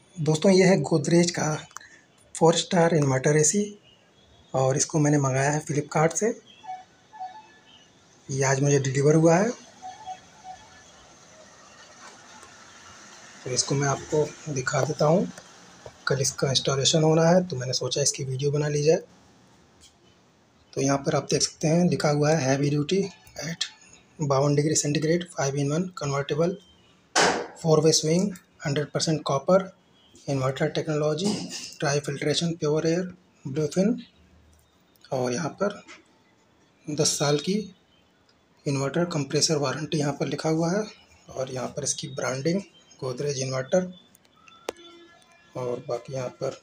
दोस्तों ये है गोदरेज का 4 स्टार इन्वर्टर एसी और इसको मैंने मंगाया है फ्लिपकार्ट से। ये आज मुझे डिलीवर हुआ है, तो इसको मैं आपको दिखा देता हूँ। कल इसका इंस्टॉलेशन होना है तो मैंने सोचा इसकी वीडियो बना ली जाए। तो यहाँ पर आप देख सकते हैं लिखा हुआ है heavy duty at 52 degree centigrade 5-in-1 convertible 4-way swing 100% copper inverter technology tri filtration pure air bluefin. और यहाँ पर 10 साल की इन्वर्टर कंप्रेसर वारंटी यहाँ पर लिखा हुआ है। और यहाँ पर इसकी ब्रांडिंग गोदरेज इन्वर्टर। और बाकी यहाँ पर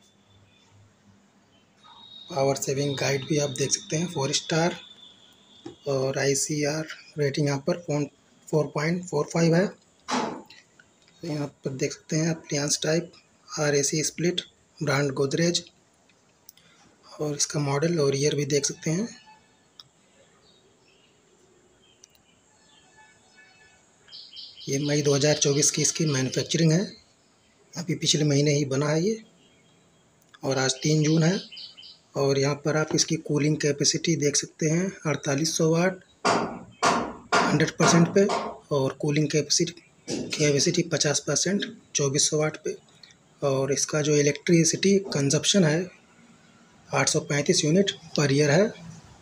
पावर सेविंग गाइड भी आप देख सकते हैं 4 स्टार। और ICR रेटिंग यहाँ पर 4.45 है। तो यहाँ पर देख सकते हैं appliance type RAC split brand Godrej. और इसका मॉडल और ईयर भी देख सकते हैं। ये मई 2024 की इसकी मैन्युफैक्चरिंग है, अभी पिछले महीने ही बना है ये। और आज 3 जून है। और यहाँ पर आप इसकी कूलिंग कैपेसिटी देख सकते हैं 4800 वाट 100% पे। और कूलिंग कैपेसिटी 50% 2400 वाट पे। और इसका जो इलेक्ट्रिसिटी कंजप्शन है 835 यूनिट पर ईयर है।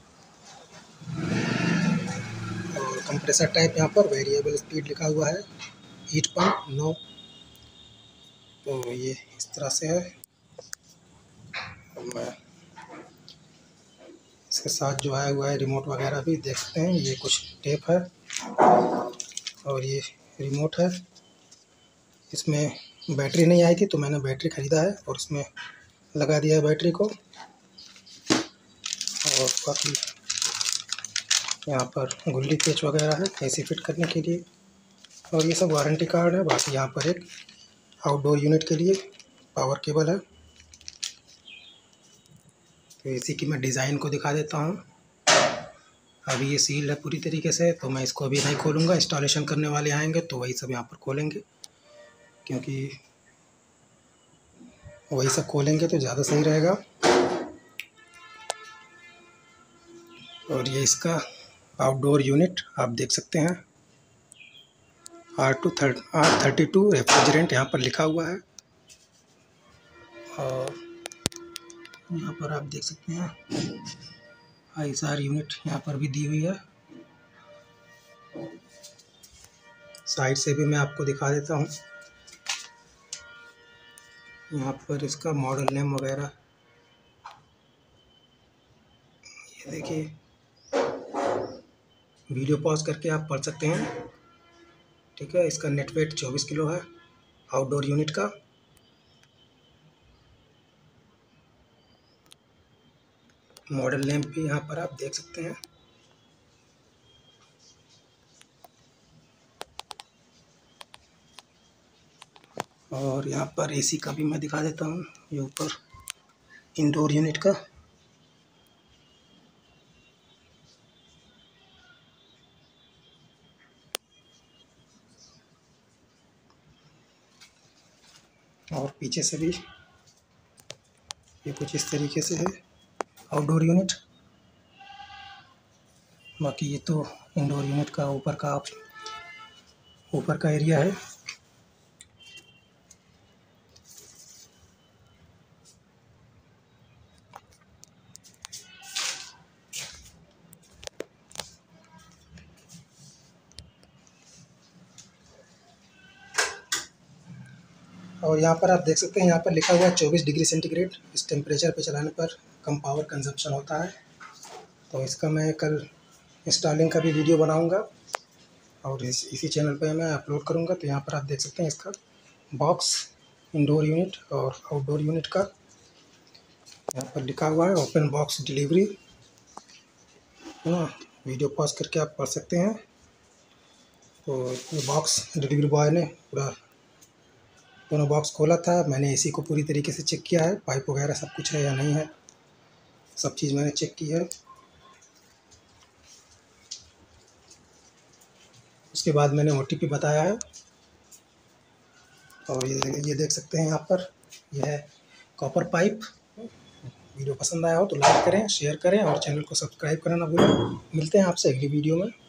और कंप्रेसर टाइप यहाँ पर वेरिएबल स्पीड लिखा हुआ है, हीट पंप नो। तो ये इस तरह से है। मैं इसके साथ जो आया हुआ है रिमोट वगैरह भी देख सकते हैं। ये कुछ टेप है और ये रिमोट है। इसमें बैटरी नहीं आई थी तो मैंने बैटरी ख़रीदा है और इसमें लगा दिया है बैटरी को। और बाकी यहाँ पर गुल्ली पेच वगैरह है एसी फिट करने के लिए। और ये सब वारंटी कार्ड है। बाकी यहाँ पर एक आउटडोर यूनिट के लिए पावर केबल है। तो एसी की मैं डिज़ाइन को दिखा देता हूँ। अभी ये सील है पूरी तरीके से, तो मैं इसको अभी नहीं खोलूँगा। इंस्टॉलेशन करने वाले आएंगे तो वही सब यहाँ पर खोलेंगे, क्योंकि वही सब खोलेंगे तो ज़्यादा सही रहेगा। और ये इसका आउटडोर यूनिट आप देख सकते हैं R32 रेफ्रिजरेंट यहाँ पर लिखा हुआ है। और यहाँ पर आप देख सकते हैं ISR यूनिट यहाँ पर भी दी हुई है। साइड से भी मैं आपको दिखा देता हूँ। यहाँ पर इसका मॉडल नेम वगैरह ये देखिए, वीडियो पॉज करके आप पढ़ सकते हैं। ठीक है, इसका नेट वेट 24 किलो है आउटडोर यूनिट का। मॉडल नेम भी यहाँ पर आप देख सकते हैं। और यहाँ पर एसी का भी मैं दिखा देता हूँ। ये ऊपर इंडोर यूनिट का। और पीछे से भी ये कुछ इस तरीके से है आउटडोर यूनिट। बाकी ये तो इंडोर यूनिट का ऊपर का एरिया है। और यहाँ पर आप देख सकते हैं, यहाँ पर लिखा हुआ है 24 डिग्री सेंटीग्रेड। इस टेम्परेचर पे चलाने पर कम पावर कंजप्शन होता है। तो इसका मैं कल इंस्टॉलिंग का भी वीडियो बनाऊंगा और इसी चैनल पे मैं अपलोड करूंगा। तो यहाँ पर आप देख सकते हैं इसका बॉक्स इंडोर यूनिट और आउटडोर यूनिट का यहाँ पर लिखा हुआ है ओपन बॉक्स डिलीवरी, है ना। वीडियो पॉज करके आप पढ़ सकते हैं। तो ये बॉक्स डिलीवरी बॉय ने पूरा दोनों बॉक्स खोला था। मैंने एसी को पूरी तरीके से चेक किया है, पाइप वगैरह सब कुछ है या नहीं है, सब चीज़ मैंने चेक की है। उसके बाद मैंने OTP बताया है। और ये देख सकते हैं यहाँ पर, यह है कॉपर पाइप। वीडियो पसंद आया हो तो लाइक करें, शेयर करें और चैनल को सब्सक्राइब करना ना भूलें। मिलते हैं आपसे अगली वीडियो में।